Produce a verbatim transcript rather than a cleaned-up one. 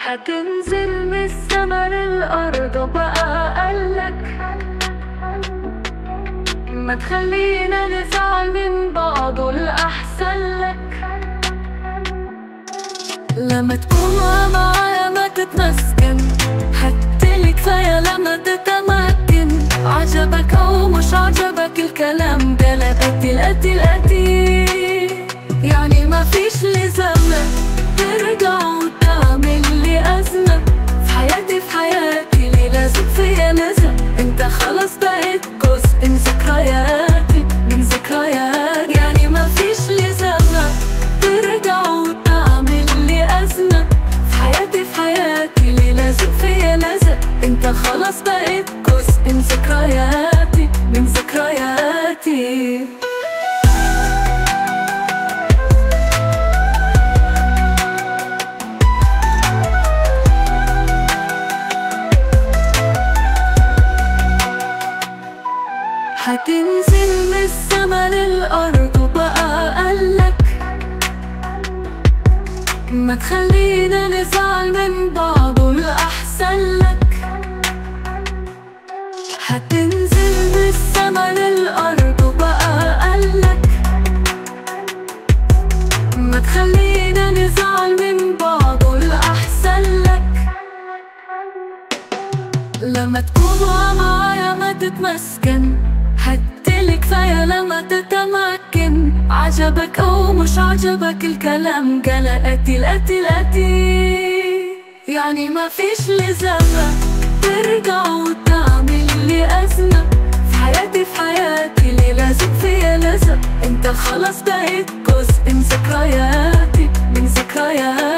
هتنزل من السما للأرض وبقى قالك ما تخلينا نزعل من بعض والأحسن لك. لما تكون معايا ما تتمسكن، هتلي كفاية لما تتمكن. عجبك أو مش عجبك الكلام ده لا قتل قتل قتل، يعني ما فيش لزمة ترجع وتعمل لي أزمة. في حياتي في حياتي ليه لازم فيا لازم، انت خلاص بقيت جزء من ذكرياتي من ذكرياتي. يعني ما فيش لزمة ترجع وتعمل لي أزمة. في حياتي في حياتي ليه لازم فيا لازم، انت خلاص بقيت جزء من ذكرياتي من ذكرياتي. هتنزل من السما للأرض وبقى قالك ما تخلينا نزعل من بعض والأحسن لك. هتنزل من السما للأرض وبقى قالك ما تخلينا نزعل من بعض والأحسن لك. لما تكون معايا ما تتمسكن، هتلي كفاية لما تتمكن. عجبك أو مش عجبك الكلام جلا قتل قتل قتل، يعني ما فيش لزمة ترجع وتعمل لي أزمة. في حياتي في حياتي ليه لازم فيا لازم، انت خلاص بقيت جزء من ذكرياتي من ذكرياتي.